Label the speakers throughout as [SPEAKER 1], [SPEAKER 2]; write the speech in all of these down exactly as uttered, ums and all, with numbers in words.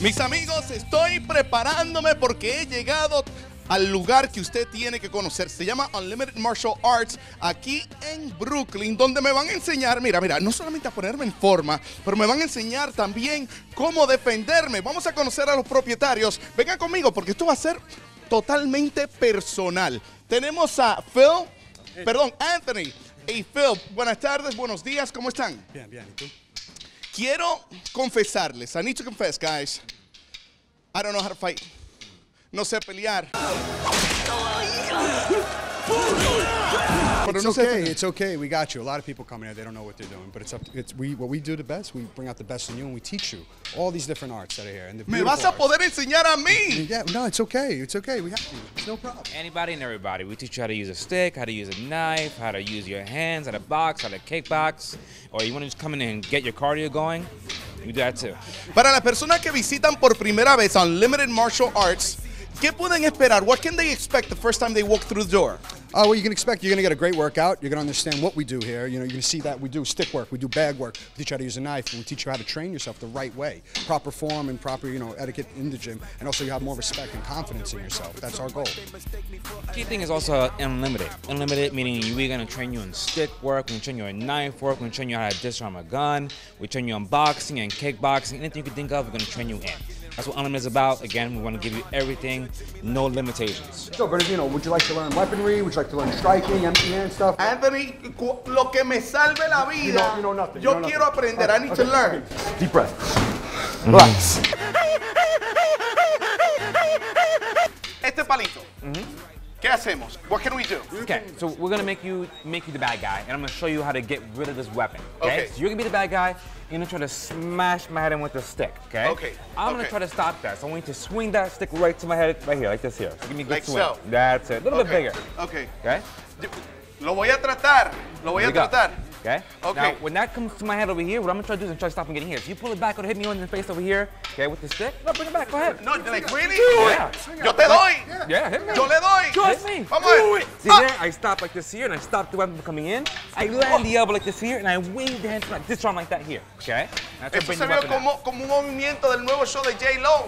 [SPEAKER 1] Mis amigos, estoy preparándome porque he llegado al lugar que usted tiene que conocer. Se llama Unlimited Martial Arts, aquí en Brooklyn, donde me van a enseñar, mira, mira, no solamente a ponerme en forma, pero me van a enseñar también cómo defenderme. Vamos a conocer a los propietarios. Vengan conmigo porque esto va a ser totalmente personal. Tenemos a Phil, perdón, Anthony y Phil. Buenas tardes, buenos días, ¿cómo están?
[SPEAKER 2] Bien, bien, ¿y tú?
[SPEAKER 1] Quiero confesarles, I need to confess, guys, I don't know how to fight. No sé pelear.
[SPEAKER 2] It's okay, it's okay, we got you. A lot of people come here, they don't know what they're doing, but it's up to, it's we what we do the best, we bring out the best in you and we teach you all these different arts that are here. And the
[SPEAKER 1] Me vas a poder enseñar a mí.
[SPEAKER 2] Yeah, no, it's okay, it's okay, we have you. It's no problem.
[SPEAKER 3] Anybody and everybody. We teach you how to use a stick, how to use a knife, how to use your hands, how to box, how to kickbox, or you want to just come in and get your cardio going, we do that too.
[SPEAKER 1] Para las personas que visitan por primera vez Unlimited Martial Arts, ¿qué pueden esperar? What can they expect the first time they walk through the door?
[SPEAKER 2] Uh, well, you can expect you're going to get a great workout. You're going to understand what we do here. You know, you're going to see that we do stick work, we do bag work, we teach you how to use a knife, and we teach you how to train yourself the right way, proper form and proper, you know, etiquette in the gym, and also you have more respect and confidence in yourself. That's our goal.
[SPEAKER 3] Key thing is also unlimited. Unlimited meaning we're going to train you in stick work, we're going to train you in knife work, we're going to train you how to disarm a gun, we train you on boxing and kickboxing, anything you can think of, we're going to train you in. That's what Unlimited is about. Again, we want to give you everything, no limitations.
[SPEAKER 2] So, Bernardino, would you like to learn weaponry? Would you like to learn striking, M M A and stuff?
[SPEAKER 1] Anthony, lo que me salve la vida.
[SPEAKER 2] You know, you know nothing.
[SPEAKER 1] Yo
[SPEAKER 2] you know
[SPEAKER 1] quiero
[SPEAKER 2] nothing.
[SPEAKER 1] aprender. I need
[SPEAKER 2] okay,
[SPEAKER 1] to learn.
[SPEAKER 2] Okay. Deep breath. Relax.
[SPEAKER 1] Este palito. ¿Qué hacemos? What can we do?
[SPEAKER 3] Okay, so we're gonna make you make you the bad guy, and I'm gonna show you how to get rid of this weapon. Okay,
[SPEAKER 1] Okay.
[SPEAKER 3] so you're gonna be the bad guy. You're gonna try to smash my head in with the stick. Okay.
[SPEAKER 1] Okay,
[SPEAKER 3] I'm gonna
[SPEAKER 1] okay.
[SPEAKER 3] try to stop that. So I want you to swing that stick right to my head, right here, like this here. So give me a good
[SPEAKER 1] Like
[SPEAKER 3] swing.
[SPEAKER 1] so.
[SPEAKER 3] That's it. A little
[SPEAKER 1] Okay.
[SPEAKER 3] bit bigger.
[SPEAKER 1] Okay.
[SPEAKER 3] Okay.
[SPEAKER 1] Lo voy a tratar. Lo voy
[SPEAKER 3] Here
[SPEAKER 1] a
[SPEAKER 3] we go.
[SPEAKER 1] tratar.
[SPEAKER 3] Okay.
[SPEAKER 1] Okay.
[SPEAKER 3] Now, when that comes to my head over here, what I'm gonna try to do is try to stop him getting here. So you pull it back or hit me on the face over here. Okay, with the stick. No, bring it back. Go ahead.
[SPEAKER 1] No, like really?
[SPEAKER 3] Yeah.
[SPEAKER 1] Yo te doy.
[SPEAKER 3] Yeah, hit me.
[SPEAKER 1] Yo le doy.
[SPEAKER 3] Hit me.
[SPEAKER 1] Vamos a ver.
[SPEAKER 3] See
[SPEAKER 1] Ah.
[SPEAKER 3] there? I stop like this here, and I stop the weapon from coming in. I land the elbow like this here, and I wave the hand like this arm like that here. Okay? That's
[SPEAKER 1] Eso
[SPEAKER 3] bring
[SPEAKER 1] se
[SPEAKER 3] the
[SPEAKER 1] vio
[SPEAKER 3] weapon
[SPEAKER 1] como,
[SPEAKER 3] out.
[SPEAKER 1] como un movimiento del nuevo show de J-Lo.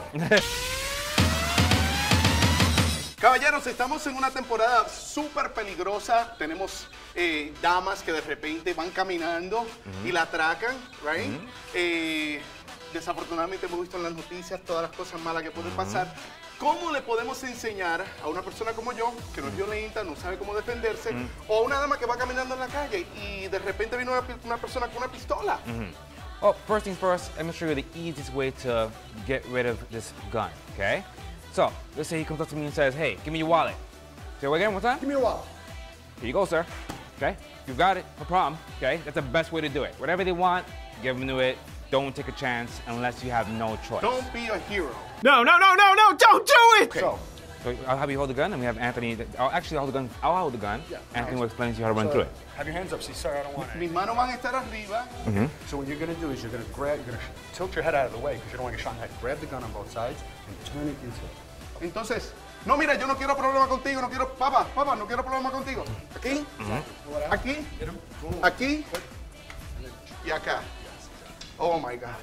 [SPEAKER 1] Caballeros, estamos en una temporada súper peligrosa. Tenemos eh, damas que de repente van caminando y la atracan, right? Eh, desafortunadamente hemos visto en las noticias todas las cosas malas que pueden pasar. ¿Cómo le podemos enseñar a una persona como yo, que no es violenta, no sabe cómo defenderse, o a una dama que va caminando en la calle y de repente viene una, una persona con una pistola?
[SPEAKER 3] Well, first things first, let me show you the easiest way to get rid of this gun, okay? So, let's say he comes up to me and says, hey, give me your wallet. Say it again, one time?
[SPEAKER 2] Give me a wallet.
[SPEAKER 3] Here you go, sir. Okay? You got it, no problem. Okay? That's the best way to do it. Whatever they want, give them to it. Don't take a chance unless you have no choice.
[SPEAKER 1] Don't be a hero.
[SPEAKER 4] No, no, no, no, no, don't do it!
[SPEAKER 1] Okay.
[SPEAKER 2] So,
[SPEAKER 3] So I'll have you hold the gun, and we have Anthony. I'll actually hold the gun. I'll hold the gun.
[SPEAKER 2] Yeah.
[SPEAKER 3] Anthony will explain to you how to run
[SPEAKER 2] so
[SPEAKER 3] through it.
[SPEAKER 2] have your hands up. See, sir, I don't want it.
[SPEAKER 1] Mis manos van a estar arriba.
[SPEAKER 2] So what you're going to do is you're going to grab, you're going to tilt your head out of the way because you don't want to get shot in the head. Grab the gun on both sides and turn it into.
[SPEAKER 1] Entonces, no, mira, yo no quiero problema contigo, no quiero, papá, papá, no quiero problema contigo. Aquí, aquí, aquí y acá. Oh my God.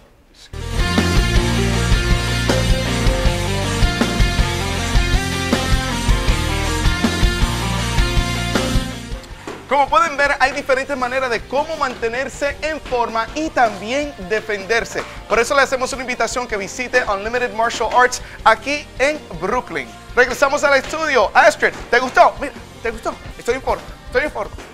[SPEAKER 1] Como pueden ver, hay diferentes maneras de cómo mantenerse en forma y también defenderse. Por eso le hacemos una invitación que visite Unlimited Martial Arts aquí en Brooklyn. Regresamos al estudio. Astrid, ¿te gustó? Mira, ¿te gustó? Estoy en forma, estoy en forma.